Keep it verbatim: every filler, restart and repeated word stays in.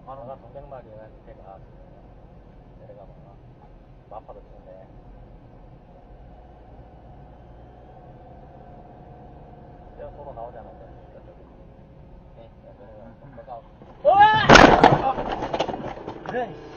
내가 동백마리가 걔가 내가 뭐 마파도 치는데 저 도로 나오잖아 저쪽에. 네, 내가 우와! 이런